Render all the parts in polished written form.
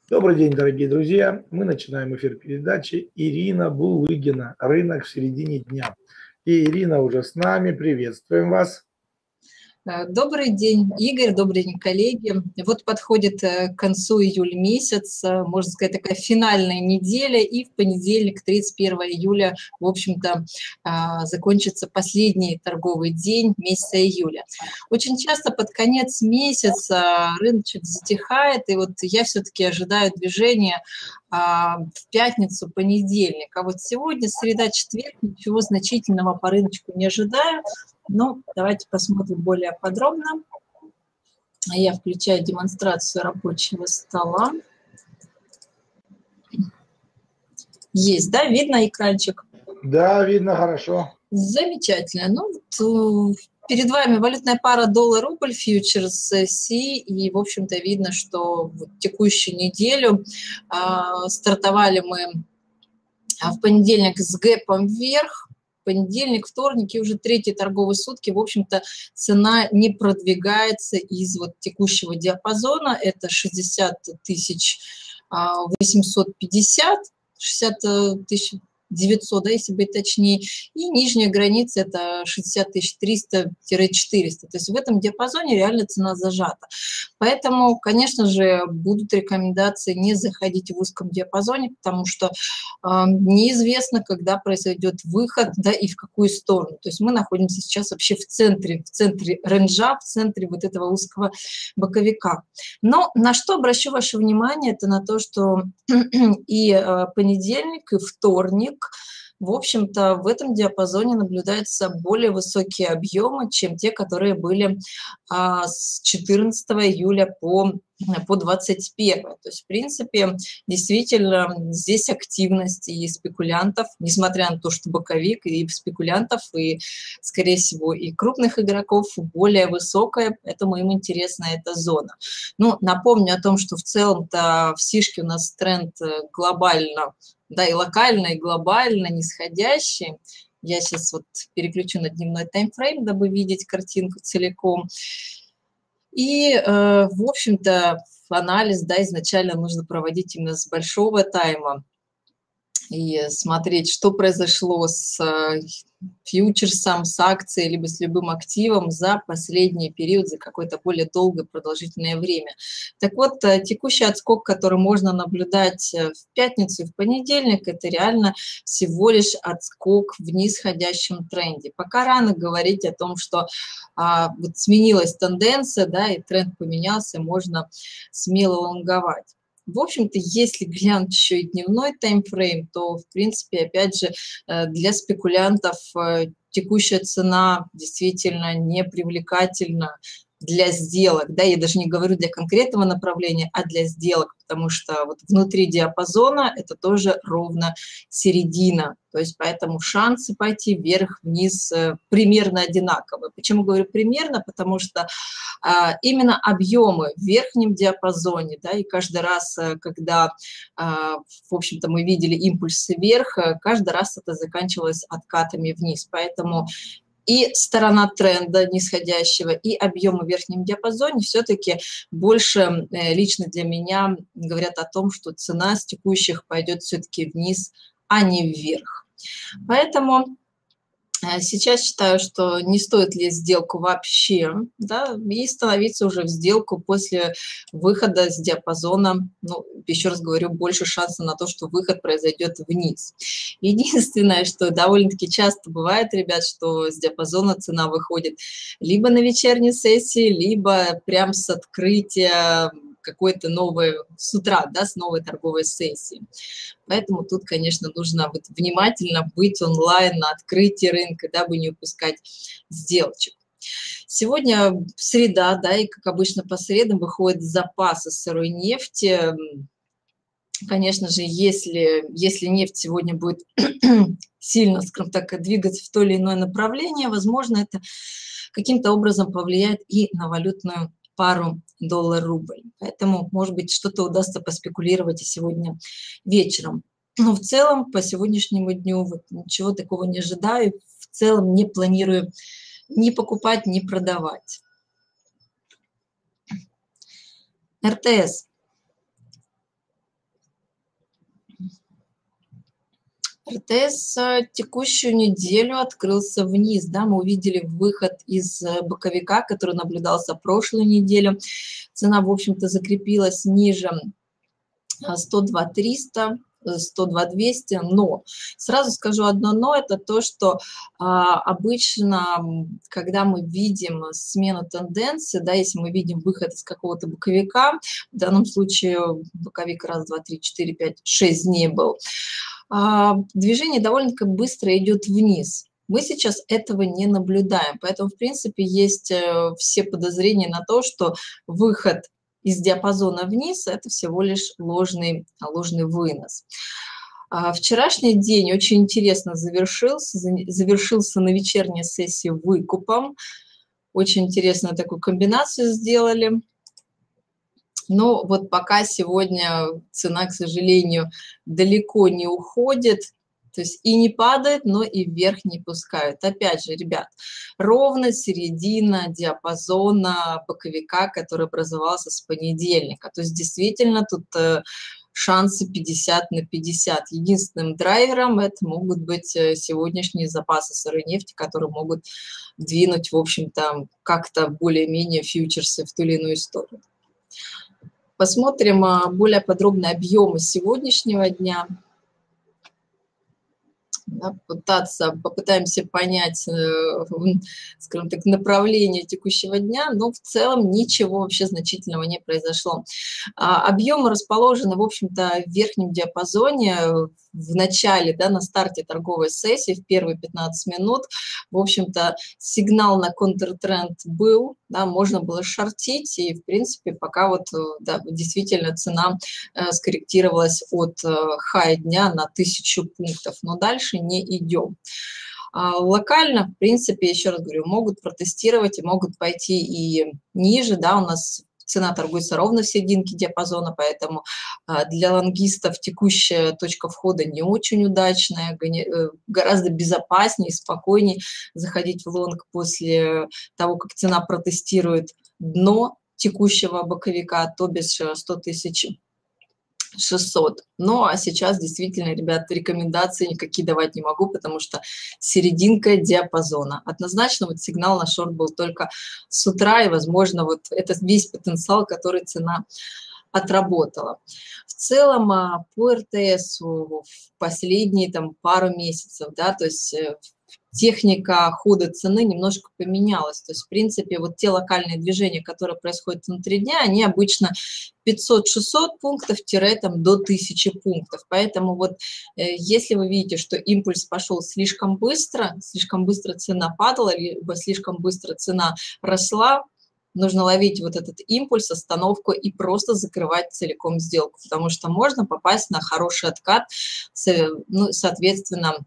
Добрый день, дорогие друзья. Мы начинаем эфир передачи «Ирина Булыгина. Рынок в середине дня». И Ирина уже с нами. Приветствуем вас. Добрый день, Игорь, добрый день, коллеги. Вот подходит к концу июль месяц, можно сказать, такая финальная неделя, и в понедельник, 31 июля, в общем-то, закончится последний торговый день месяца июля. Очень часто под конец месяца рыночек затихает, и вот я все-таки ожидаю движения в пятницу, понедельник. А вот сегодня, среда, четверг, ничего значительного по рыночку не ожидаю. Но давайте посмотрим более подробно. Я включаю демонстрацию рабочего стола. Есть, да? Видно экранчик? Да, видно хорошо. Замечательно. Ну, вот, перед вами валютная пара доллар-рубль, фьючерс Си, и, в общем-то, видно, что в текущую неделю стартовали мы в понедельник с гэпом вверх. Понедельник, вторник и уже третьи торговые сутки, в общем-то, цена не продвигается из вот текущего диапазона. Это 60 850, 60 900, да, если быть точнее, и нижняя граница это 60 300-400. То есть в этом диапазоне реально цена зажата. Поэтому, конечно же, будут рекомендации не заходить в узком диапазоне, потому что неизвестно, когда произойдет выход, да, и в какую сторону. То есть мы находимся сейчас вообще в центре рейнджа, в центре вот этого узкого боковика. Но на что обращу ваше внимание, это на то, что и понедельник, и вторник, в общем-то, в этом диапазоне наблюдаются более высокие объемы, чем те, которые были с 14 июля по 21. То есть, в принципе, действительно, здесь активность и спекулянтов, несмотря на то, что боковик, и спекулянтов, и, скорее всего, и крупных игроков более высокая, поэтому им интересна эта зона. Ну, напомню о том, что в целом-то в сишке у нас тренд глобально, да, и локально, и глобально нисходящий. Я сейчас вот переключу на дневной таймфрейм, дабы видеть картинку целиком. И, в общем-то, анализ, да, изначально нужно проводить именно с большого тайма и смотреть, что произошло с фьючерсом, с акцией, либо с любым активом за последний период, за какое-то более долгое продолжительное время. Так вот, текущий отскок, который можно наблюдать в пятницу и в понедельник, это реально всего лишь отскок в нисходящем тренде. Пока рано говорить о том, что вот сменилась тенденция, да, и тренд поменялся, можно смело лонговать. В общем-то, если глянуть еще и дневной таймфрейм, то, в принципе, опять же, для спекулянтов текущая цена действительно не привлекательна для сделок. Да, я даже не говорю для конкретного направления, а для сделок, потому что вот внутри диапазона это тоже ровно середина. То есть поэтому шансы пойти вверх-вниз примерно одинаковые. Почему говорю примерно? Потому что именно объемы в верхнем диапазоне, да, и каждый раз, когда, в общем-то, мы видели импульсы вверх, каждый раз это заканчивалось откатами вниз. Поэтому и сторона тренда нисходящего, и объемы в верхнем диапазоне все-таки больше лично для меня говорят о том, что цена с текущих пойдет все-таки вниз, а не вверх. Поэтому сейчас считаю, что не стоит лезть в сделку вообще, да, и становиться уже в сделку после выхода с диапазона. Ну, еще раз говорю, больше шансов на то, что выход произойдет вниз. Единственное, что довольно-таки часто бывает, ребят, что с диапазона цена выходит либо на вечерней сессии, либо прям с открытия какой-то новой, с утра, да, с новой торговой сессии. Поэтому тут, конечно, нужно вот внимательно быть онлайн на открытии рынка, дабы не упускать сделочек. Сегодня среда, да, и, как обычно, по средам выходят запасы сырой нефти. Конечно же, если нефть сегодня будет сильно, скажем так, двигаться в то или иное направление, возможно, это каким-то образом повлияет и на валютную пару доллар-рубль. Поэтому, может быть, что-то удастся поспекулировать и сегодня вечером. Но в целом, по сегодняшнему дню вот ничего такого не ожидаю. В целом не планирую ни покупать, ни продавать. РТС. РТС текущую неделю открылся вниз, да, мы увидели выход из боковика, который наблюдался прошлую неделю. Цена, в общем-то, закрепилась ниже 102 300, 102 200, но сразу скажу одно но, это то, что обычно, когда мы видим смену тенденции, да, если мы видим выход из какого-то боковика, в данном случае боковик раз, два, три, четыре, пять, 6 дней был, движение довольно-таки быстро идет вниз. Мы сейчас этого не наблюдаем, поэтому, в принципе, есть все подозрения на то, что выход из диапазона вниз – это всего лишь ложный вынос. Вчерашний день очень интересно завершился на вечерней сессии выкупом. Очень интересную такую комбинацию сделали. Но вот пока сегодня цена, к сожалению, далеко не уходит, то есть и не падает, но и вверх не пускают. Опять же, ребят, ровно середина диапазона боковика, который образовался с понедельника. То есть действительно тут шансы 50 на 50. Единственным драйвером это могут быть сегодняшние запасы сырой нефти, которые могут двинуть, в общем-то, как-то более-менее фьючерсы в ту или иную сторону. Посмотрим более подробно объемы сегодняшнего дня. Да, попытаемся понять, скажем так, направление текущего дня, но в целом ничего вообще значительного не произошло. Объемы расположены, в общем-то, в верхнем диапазоне. В начале, да, на старте торговой сессии, в первые 15 минут, в общем-то, сигнал на контртренд был, да, можно было шортить, и, в принципе, пока вот, да, действительно цена скорректировалась от хай дня на 1000 пунктов, но дальше не идем. Локально, в принципе, еще раз говорю, могут протестировать и могут пойти и ниже, да, у нас цена торгуется ровно в серединке диапазона, поэтому для лонгистов текущая точка входа не очень удачная, гораздо безопаснее и спокойнее заходить в лонг после того, как цена протестирует дно текущего боковика, то бишь 100 600. Ну, а сейчас действительно, ребят, рекомендации никакие давать не могу, потому что серединка диапазона. Однозначно вот сигнал на шорт был только с утра, и, возможно, вот это весь потенциал, который цена отработала. В целом, по РТС в последние там пару месяцев, да, то есть техника хода цены немножко поменялась. То есть, в принципе, вот те локальные движения, которые происходят внутри дня, они обычно 500-600 пунктов там, до 1000 пунктов. Поэтому вот если вы видите, что импульс пошел слишком быстро цена падала, либо слишком быстро цена росла, нужно ловить вот этот импульс, остановку и просто закрывать целиком сделку, потому что можно попасть на хороший откат, ну, соответственно,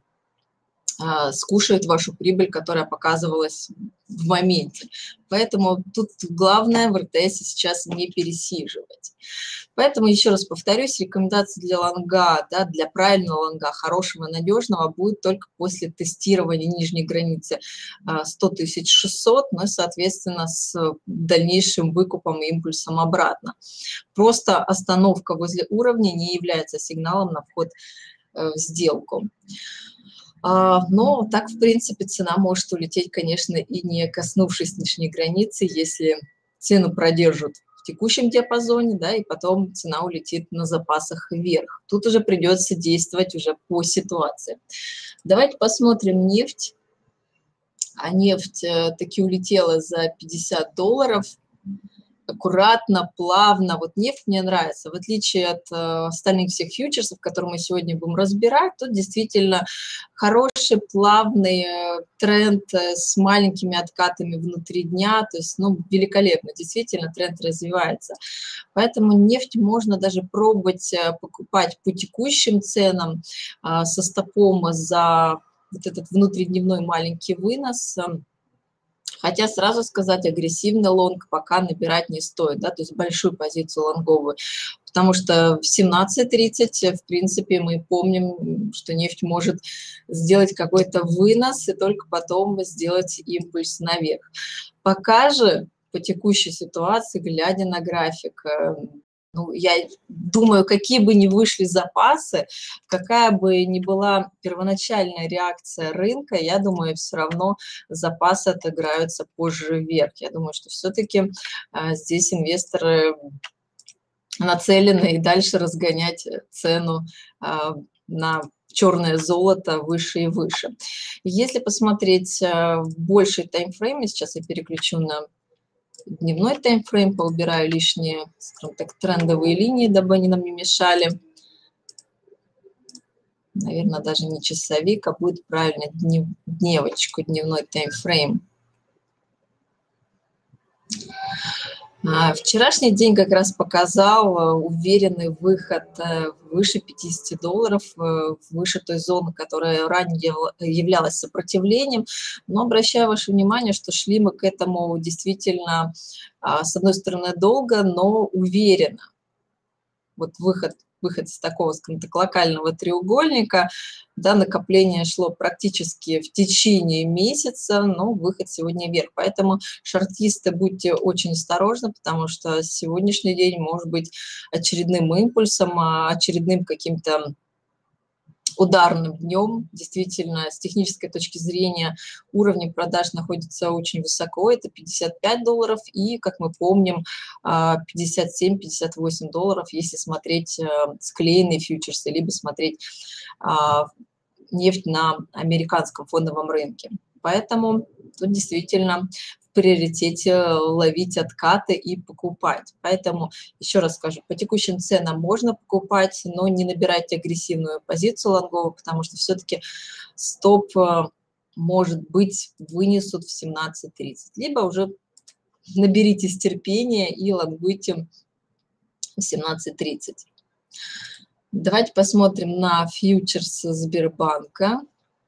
скушает вашу прибыль, которая показывалась в моменте. Поэтому тут главное в РТС сейчас не пересиживать. Поэтому, еще раз повторюсь, рекомендации для лонга, да, для правильного лонга, хорошего, надежного, будет только после тестирования нижней границы 100 600, но, соответственно, с дальнейшим выкупом и импульсом обратно. Просто остановка возле уровня не является сигналом на вход в сделку. Но так, в принципе, цена может улететь, конечно, и не коснувшись нижней границы, если цену продержат в текущем диапазоне, да, и потом цена улетит на запасах вверх. Тут уже придется действовать уже по ситуации. Давайте посмотрим нефть. А нефть таки улетела за $50. Аккуратно, плавно. Вот нефть мне нравится. В отличие от остальных всех фьючерсов, которые мы сегодня будем разбирать, тут действительно хороший, плавный тренд с маленькими откатами внутри дня. То есть, ну, великолепно. Действительно, тренд развивается. Поэтому нефть можно даже пробовать покупать по текущим ценам со стопом за вот этот внутридневной маленький вынос. Хотя сразу сказать, агрессивный лонг пока набирать не стоит, да, то есть большую позицию лонговую, потому что в 17:30, в принципе, мы помним, что нефть может сделать какой-то вынос и только потом сделать импульс наверх. Пока же по текущей ситуации, глядя на график, Ну, я думаю, какие бы ни вышли запасы, какая бы ни была первоначальная реакция рынка, я думаю, все равно запасы отыграются позже вверх. Я думаю, что все-таки здесь инвесторы нацелены и дальше разгонять цену на черное золото выше и выше. Если посмотреть в больший таймфрейм, сейчас я переключу на дневной таймфрейм, поубираю лишние, скажем так, трендовые линии, дабы они нам не мешали. Наверное, даже не часовик, а будет правильно дневочку, дневной таймфрейм. Вчерашний день как раз показал уверенный выход выше $50, выше той зоны, которая ранее являлась сопротивлением. Но обращаю ваше внимание, что шли мы к этому действительно, с одной стороны, долго, но уверенно. Вот выход из такого, скажем так, локального треугольника, да, накопление шло практически в течение месяца, но выход сегодня вверх. Поэтому, шортисты, будьте очень осторожны, потому что сегодняшний день может быть очередным импульсом, очередным каким-то ударным днем. Действительно, с технической точки зрения уровни продаж находятся очень высоко, это $55, и, как мы помним, $57-58, если смотреть склеенные фьючерсы, либо смотреть нефть на американском фондовом рынке. Поэтому тут действительно в приоритете ловить откаты и покупать. Поэтому, еще раз скажу, по текущим ценам можно покупать, но не набирайте агрессивную позицию лонговую, потому что все-таки стоп, может быть, вынесут в 17.30. Либо уже наберитесь терпения и лонгуйте в 17.30. Давайте посмотрим на фьючерс Сбербанка.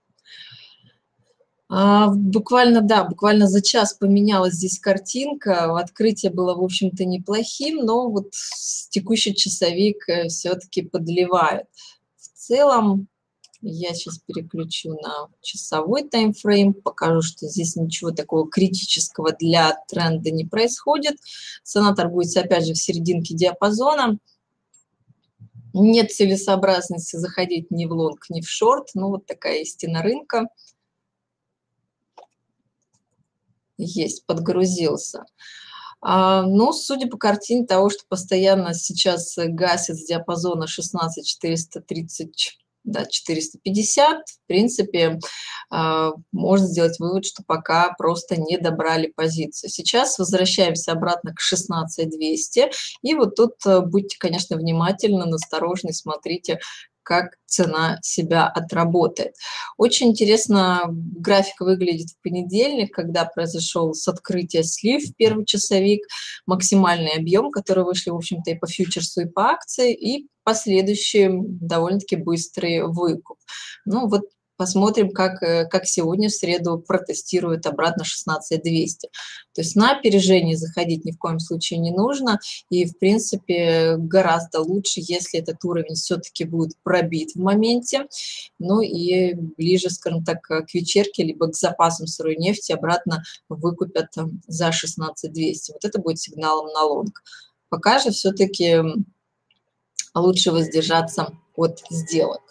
Буквально за час поменялась здесь картинка. Открытие было, в общем-то, неплохим, но вот текущий часовик все-таки подливает. В целом, я сейчас переключу на часовой таймфрейм, покажу, что здесь ничего такого критического для тренда не происходит. Цена торгуется, опять же, в серединке диапазона. Нет целесообразности заходить ни в лонг, ни в шорт. Ну, вот такая истина рынка. Есть, подгрузился. Но судя по картине того, что постоянно сейчас гасит с диапазона 16-430, да, 450, в принципе, можно сделать вывод, что пока просто не добрали позицию. Сейчас возвращаемся обратно к 16200, и вот тут будьте, конечно, внимательны, насторожны, смотрите, как цена себя отработает. Очень интересно график выглядит в понедельник, когда произошел с открытия слив в первый часовик, максимальный объем, который вышли, в общем-то, и по фьючерсу, и по акции, и последующий довольно-таки быстрый выкуп. Ну вот посмотрим, как сегодня в среду протестирует обратно 16200. То есть на опережение заходить ни в коем случае не нужно. И, в принципе, гораздо лучше, если этот уровень все-таки будет пробит в моменте. Ну и ближе, скажем так, к вечерке, либо к запасам сырой нефти обратно выкупят за 16200. Вот это будет сигналом на лонг. Пока же все-таки лучше воздержаться от сделок.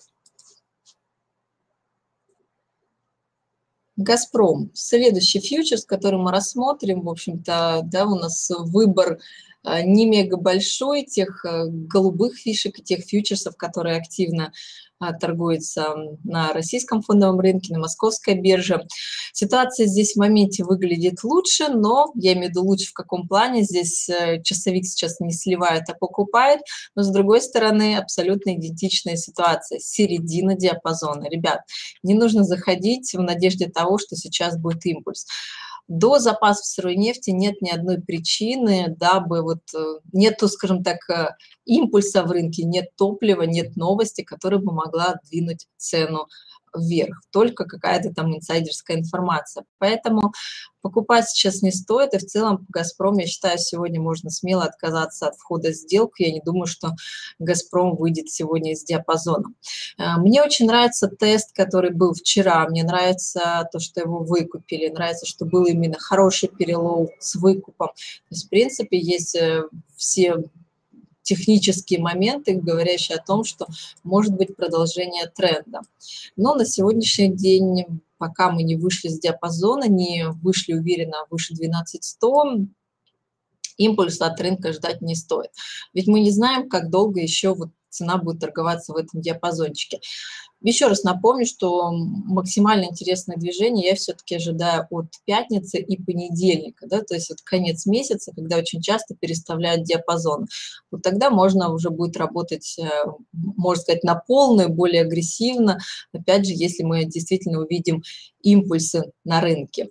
«Газпром». Следующий фьючерс, который мы рассмотрим, в общем-то, да, у нас выбор не мега большой, тех голубых фишек и тех фьючерсов, которые активно торгуются на российском фондовом рынке, на московской бирже. Ситуация здесь в моменте выглядит лучше, но я имею в виду лучше в каком плане. Здесь часовик сейчас не сливает, а покупает, но с другой стороны абсолютно идентичная ситуация, середина диапазона. Ребят, не нужно заходить в надежде того, что сейчас будет импульс. До запасов сырой нефти нет ни одной причины, дабы вот нету, скажем так, импульса в рынке, нет топлива, нет новости, которая бы могла двинуть цену вверх. Только какая-то там инсайдерская информация. Поэтому покупать сейчас не стоит. И в целом по «Газпрому», я считаю, сегодня можно смело отказаться от входа в сделку. Я не думаю, что «Газпром» выйдет сегодня из диапазона. Мне очень нравится тест, который был вчера. Мне нравится то, что его выкупили. Нравится, что был именно хороший перелов с выкупом. То есть, в принципе, есть все технические моменты, говорящие о том, что может быть продолжение тренда. Но на сегодняшний день, пока мы не вышли с диапазона, не вышли уверенно выше 12100, импульса от рынка ждать не стоит. Ведь мы не знаем, как долго еще вот цена будет торговаться в этом диапазончике. Еще раз напомню, что максимально интересное движение я все-таки ожидаю от пятницы и понедельника, да, то есть вот конец месяца, когда очень часто переставляют диапазон. Вот тогда можно уже будет работать, можно сказать, на полную, более агрессивно, опять же, если мы действительно увидим импульсы на рынке.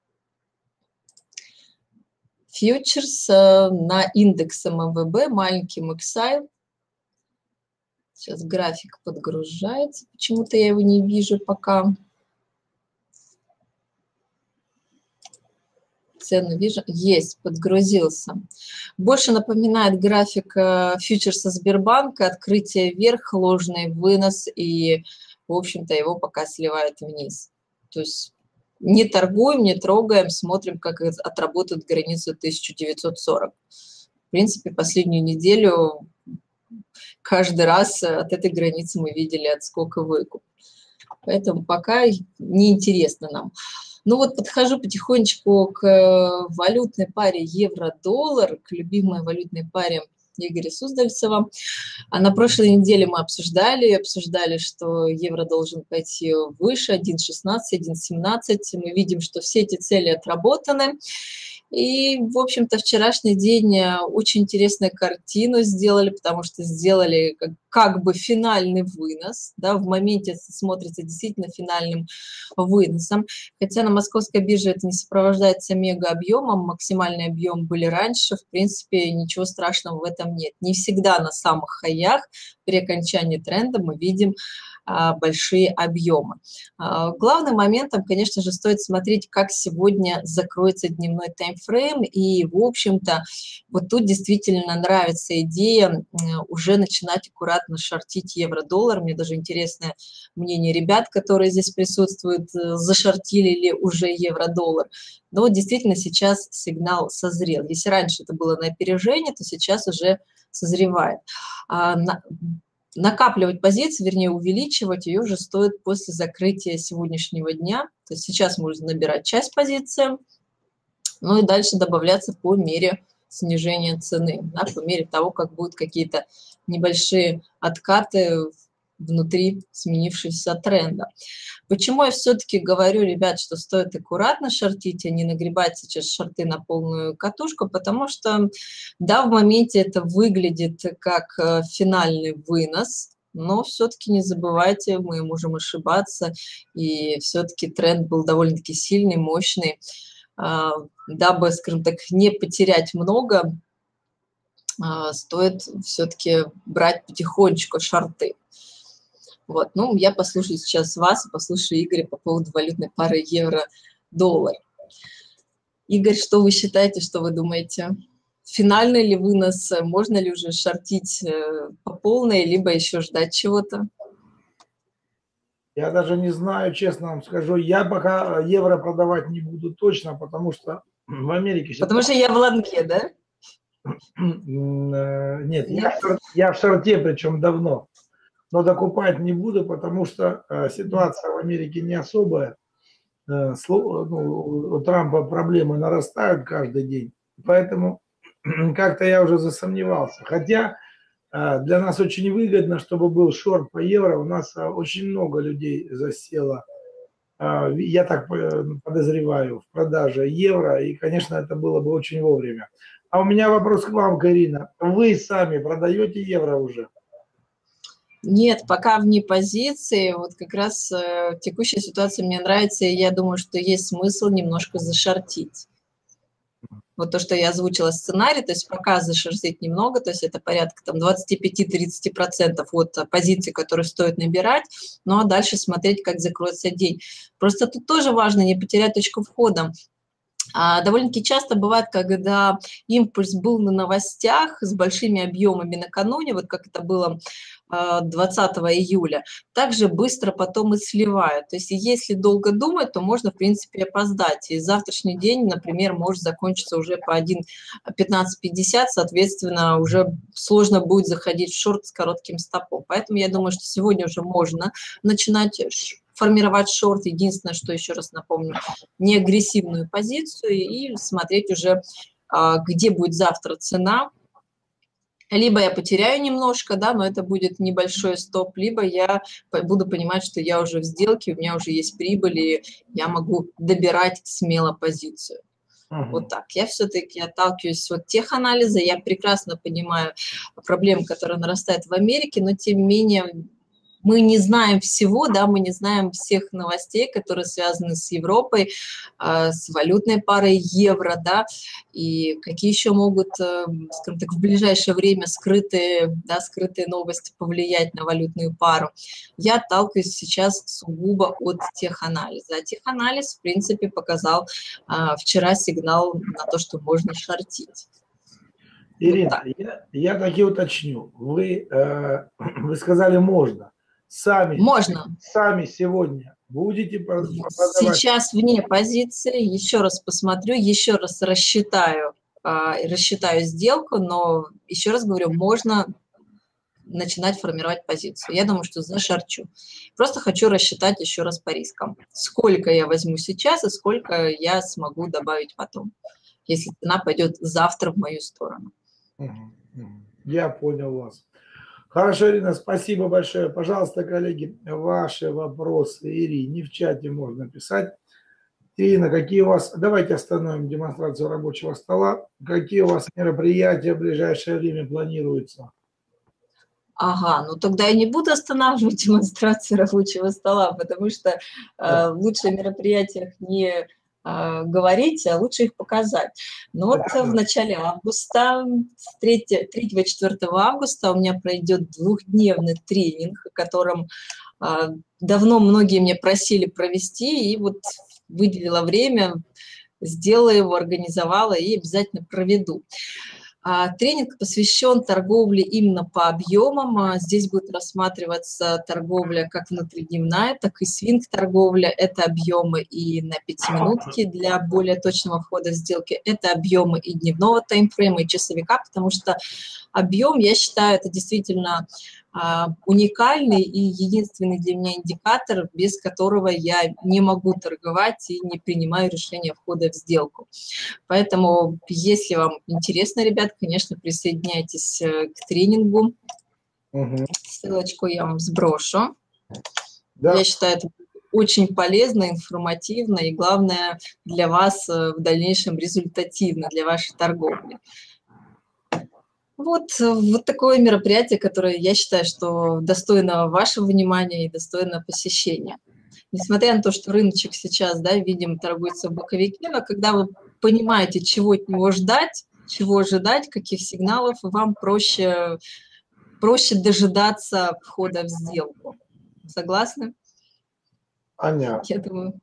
Фьючерс на индекс МВБ, маленький MXI. Сейчас график подгружается, почему-то я его не вижу пока. Цену вижу, есть, подгрузился. Больше напоминает график фьючерса Сбербанка, открытие вверх, ложный вынос, и, в общем-то, его пока сливает вниз. То есть не торгуем, не трогаем, смотрим, как отработают границу 1940. В принципе, последнюю неделю каждый раз от этой границы мы видели отскок и выкуп. Поэтому пока неинтересно нам. Ну вот подхожу потихонечку к валютной паре евро-доллар, к любимой валютной паре Игоря Суздальцева. А на прошлой неделе мы обсуждали, что евро должен пойти выше, 1.16, 1.17. Мы видим, что все эти цели отработаны. И, в общем-то, вчерашний день очень интересную картину сделали, потому что сделали как бы финальный вынос. Да, в моменте это смотрится действительно финальным выносом. Хотя на московской бирже это не сопровождается мега-объемом, максимальный объем были раньше. В принципе, ничего страшного в этом нет. Не всегда на самых хаях при окончании тренда мы видим большие объемы. Главным моментом, конечно же, стоит смотреть, как сегодня закроется дневной таймфрейм. И, в общем-то, вот тут действительно нравится идея уже начинать аккуратно шортить евро-доллар. Мне даже интересное мнение ребят, которые здесь присутствуют, зашортили ли уже евро-доллар. Но вот действительно сейчас сигнал созрел. Если раньше это было на опережение, то сейчас уже созревает. Накапливать позицию, вернее, увеличивать ее уже стоит после закрытия сегодняшнего дня. То есть сейчас можно набирать часть позиции, ну и дальше добавляться по мере снижения цены, да, по мере того, как будут какие-то небольшие откаты внутри сменившегося тренда. Почему я все-таки говорю, ребят, что стоит аккуратно шортить, а не нагребать сейчас шорты на полную катушку, потому что, да, в моменте это выглядит как финальный вынос, но все-таки не забывайте, мы можем ошибаться, и все-таки тренд был довольно-таки сильный, мощный, дабы, скажем так, не потерять много, стоит все-таки брать потихонечку шорты. Вот, ну, я послушаю сейчас вас, послушаю Игоря по поводу валютной пары евро-доллар. Игорь, что вы считаете, что вы думаете? Финальный ли вынос? Можно ли уже шортить по полной, либо еще ждать чего-то? Я даже не знаю, честно вам скажу. Я пока евро продавать не буду точно, потому что в Америке... Потому что я в лонге, да? Нет, я в шорте, причем давно. Но докупать не буду, потому что ситуация в Америке не особая. У Трампа проблемы нарастают каждый день. Поэтому как-то я уже засомневался. Хотя для нас очень выгодно, чтобы был шорт по евро. У нас очень много людей засело, я так подозреваю, в продаже евро. И, конечно, это было бы очень вовремя. А у меня вопрос к вам, Карина. Вы сами продаете евро уже? Нет, пока вне позиции. Вот как раз текущая ситуация мне нравится, и я думаю, что есть смысл немножко зашортить. Вот то, что я озвучила сценарий, то есть пока зашортить немного, то есть это порядка там 25-30% от позиций, которые стоит набирать, ну а дальше смотреть, как закроется день. Просто тут тоже важно не потерять точку входа. Довольно-таки часто бывает, когда импульс был на новостях с большими объемами накануне, вот как это было 20 июля, также быстро потом и сливают. То есть если долго думать, то можно, в принципе, опоздать. И завтрашний день, например, может закончиться уже по 1.1550, соответственно, уже сложно будет заходить в шорт с коротким стопом. Поэтому я думаю, что сегодня уже можно начинать формировать шорт. Единственное, что еще раз напомню, не агрессивную позицию и смотреть уже, где будет завтра цена. Либо я потеряю немножко, да, но это будет небольшой стоп, либо я буду понимать, что я уже в сделке, у меня уже есть прибыль, и я могу добирать смело позицию. Вот так. Я все-таки отталкиваюсь от теханализа, я прекрасно понимаю проблемы, которые нарастают в Америке, но тем не менее мы не знаем всего, да, мы не знаем всех новостей, которые связаны с Европой, с валютной парой евро, да, и какие еще могут, скажем так, в ближайшее время скрытые новости повлиять на валютную пару. Я отталкиваюсь сейчас сугубо от теханализа. А теханализ, в принципе, показал вчера сигнал на то, что можно шортить. Ирина, вот я таки уточню. Вы сказали можно. Можно. Сами сегодня будете продавать? Сейчас вне позиции, еще раз посмотрю, еще раз рассчитаю сделку, но еще раз говорю, можно начинать формировать позицию. Я думаю, что зашорчу. Просто хочу рассчитать еще раз по рискам. Сколько я возьму сейчас и сколько я смогу добавить потом, если цена пойдет завтра в мою сторону. Я понял вас. Хорошо, Ирина, спасибо большое. Пожалуйста, коллеги, ваши вопросы Ирине в чате можно писать. Ирина, какие у вас... Давайте остановим демонстрацию рабочего стола. Какие у вас мероприятия в ближайшее время планируются? Ага, ну тогда я не буду останавливать демонстрацию рабочего стола, потому что лучше о мероприятиях не говорить, а лучше их показать. Но вот в начале августа, 3-4 августа у меня пройдет двухдневный тренинг, о котором давно многие меня просили провести, и вот выделила время, сделала его, организовала и обязательно проведу. Тренинг посвящен торговле именно по объемам. Здесь будет рассматриваться торговля как внутридневная, так и свинг-торговля. Это объемы и на 5-минутки для более точного входа в сделки. Это объемы и дневного таймфрейма, и часовика, потому что объем, я считаю, это действительно уникальный и единственный для меня индикатор, без которого я не могу торговать и не принимаю решение входа в сделку. Поэтому, если вам интересно, ребят, конечно, присоединяйтесь к тренингу. Ссылочку я вам сброшу. Да. Я считаю, это очень полезно, информативно и, главное, для вас в дальнейшем результативно, для вашей торговли. Вот такое мероприятие, которое я считаю, что достойно вашего внимания и достойно посещения. Несмотря на то, что рыночек сейчас, да, видим, торгуется в боковике, но когда вы понимаете, чего от него ждать, чего ожидать, каких сигналов, вам проще дожидаться входа в сделку. Согласны? Понятно. Я думаю.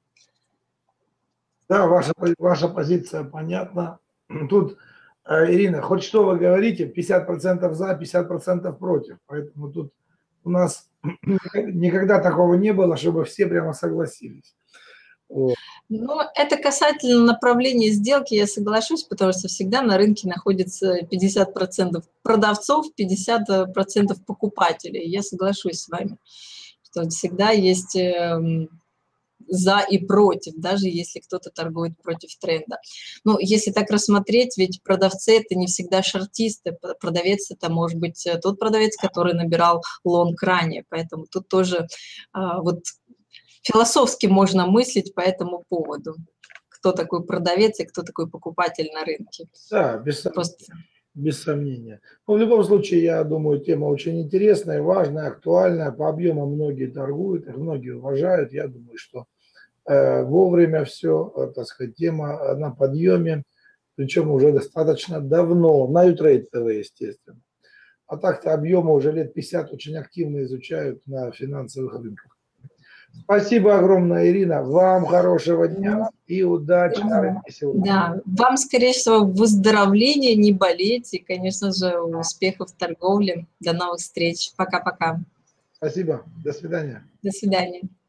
Да, ваша позиция понятна. Тут, Ирина, хоть что вы говорите, 50% за, 50% против. Поэтому тут у нас никогда такого не было, чтобы все прямо согласились. Вот. Ну, это касательно направления сделки, я соглашусь, потому что всегда на рынке находится 50% продавцов, 50% покупателей. Я соглашусь с вами, что всегда есть за и против, даже если кто-то торгует против тренда. Ну, если так рассмотреть, ведь продавцы – это не всегда шортисты, продавец – это может быть тот продавец, который набирал лонг ранее, поэтому тут тоже вот философски можно мыслить по этому поводу. Кто такой продавец и кто такой покупатель на рынке. Да, без сомнения. Но в любом случае, я думаю, тема очень интересная, важная, актуальная. По объемам многие торгуют, их многие уважают. Я думаю, что вовремя все, так сказать, тема на подъеме, причем уже достаточно давно, на Utrade TV, естественно. А так-то объемы уже лет 50 очень активно изучают на финансовых рынках. Спасибо огромное, Ирина. Вам хорошего дня и удачи. Да, вам, скорее всего, выздоровления, не болеть и, конечно же, успехов в торговле. До новых встреч. Пока-пока. Спасибо. До свидания. До свидания.